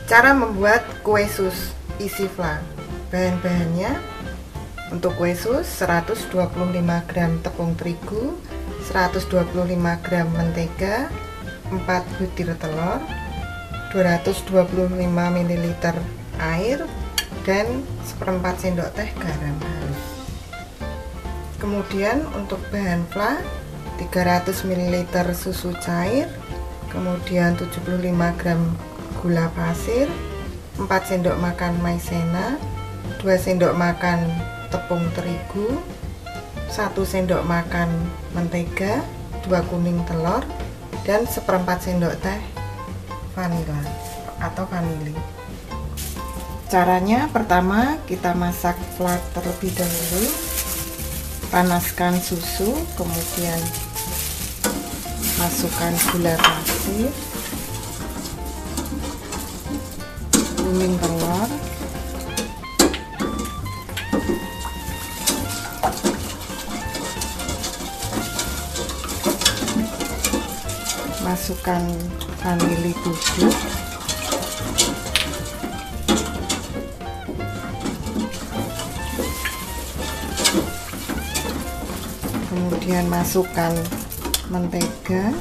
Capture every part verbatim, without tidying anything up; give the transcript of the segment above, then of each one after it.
Cara membuat kue sus isi fla. Bahan-bahannya: untuk kue sus seratus dua puluh lima gram tepung terigu, seratus dua puluh lima gram mentega, empat butir telur, dua ratus dua puluh lima mililiter air, dan seperempat sendok teh garam halus. Kemudian untuk bahan fla, tiga ratus mililiter susu cair, kemudian tujuh puluh lima gram gula pasir, empat sendok makan maizena, dua sendok makan tepung terigu, satu sendok makan mentega, dua kuning telur, dan seperempat sendok teh vanila atau vanili. Caranya, pertama kita masak fla terlebih dahulu. Panaskan susu, kemudian masukkan gula pasir, kuning telur, masukkan vanili bubuk, kemudian masukkan mentega,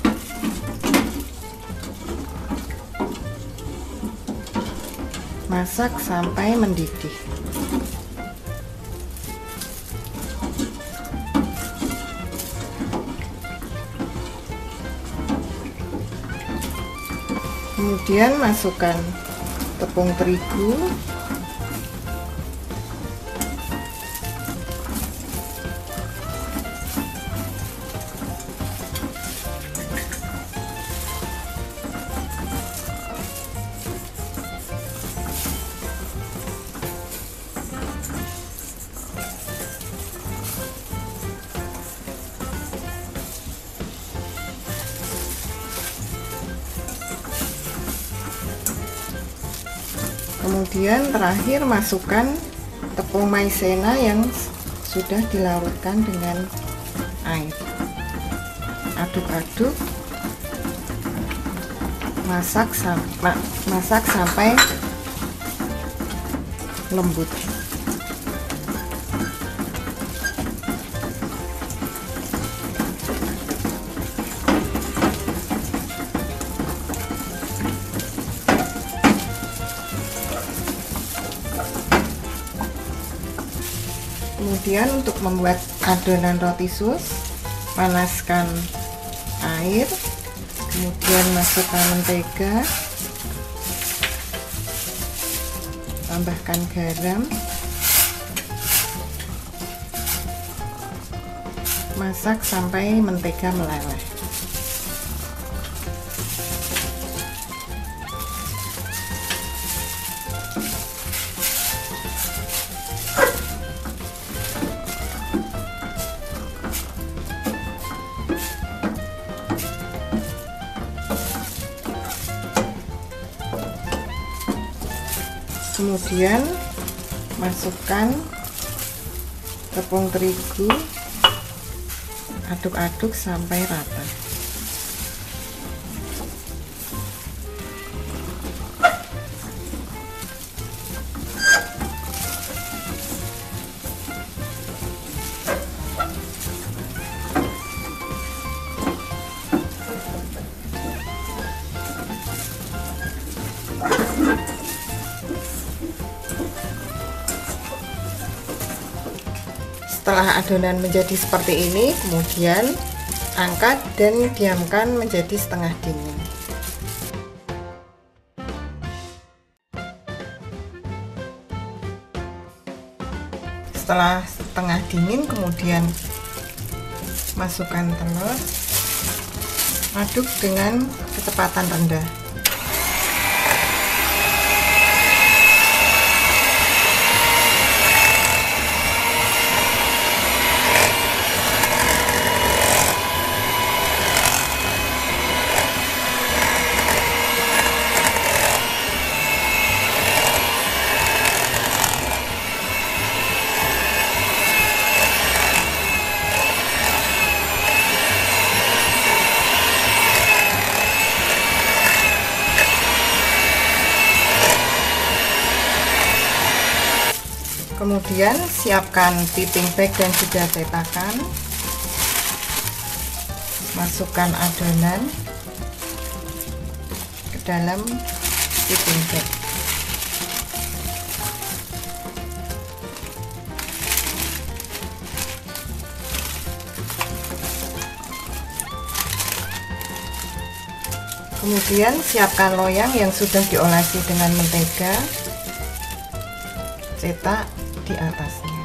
masak sampai mendidih. Kemudian masukkan tepung terigu, kemudian terakhir masukkan tepung maizena yang sudah dilarutkan dengan air. Aduk-aduk, masak sampai masak sampai lembut. Kemudian untuk membuat adonan roti sus, panaskan air, kemudian masukkan mentega, tambahkan garam, masak sampai mentega meleleh. Kemudian masukkan tepung terigu, aduk-aduk sampai rata. Setelah adonan menjadi seperti ini, kemudian angkat dan diamkan menjadi setengah dingin. Setelah setengah dingin, kemudian masukkan telur, aduk dengan kecepatan rendah. Kemudian siapkan piping bag dan juga cetakan. Masukkan adonan ke dalam piping bag. Kemudian siapkan loyang yang sudah diolesi dengan mentega, cetak di atasnya.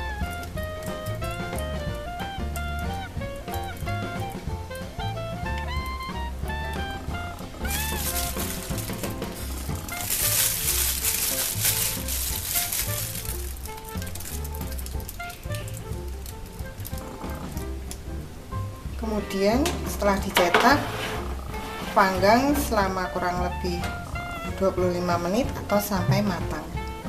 Kemudian setelah dicetak, panggang selama kurang lebih dua puluh lima menit atau sampai matang.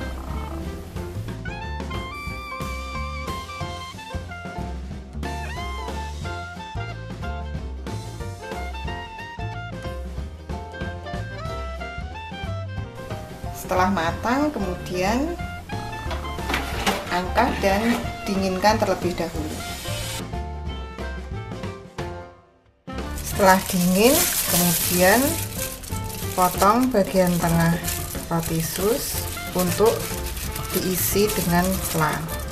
Setelah matang, kemudian angkat dan dinginkan terlebih dahulu. Setelah dingin, kemudian potong bagian tengah roti sus untuk diisi dengan flan.